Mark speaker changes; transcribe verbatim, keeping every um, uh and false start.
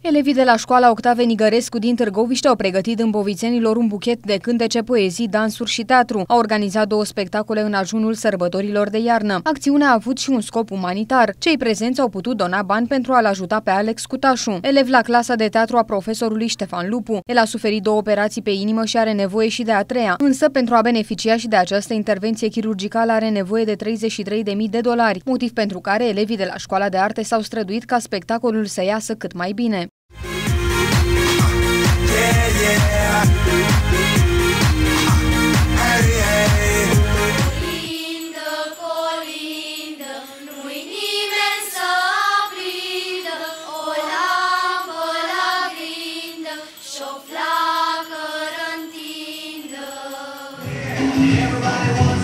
Speaker 1: Elevii de la școala Octave Nigărescu din Târgoviște au pregătit îmbovițenilor un buchet de cântece, poezii, dansuri și teatru. Au organizat două spectacole în ajunul sărbătorilor de iarnă. Acțiunea a avut și un scop umanitar. Cei prezenți au putut dona bani pentru a-l ajuta pe Alex Cutașu, elev la clasa de teatru a profesorului Ștefan Lupu. El a suferit două operații pe inimă și are nevoie și de a treia, însă pentru a beneficia și de această intervenție chirurgicală are nevoie de treizeci și trei de mii de dolari, motiv pentru care elevii de la școala de arte s-au străduit ca spectacolul să iasă cât mai bine.
Speaker 2: Everybody wants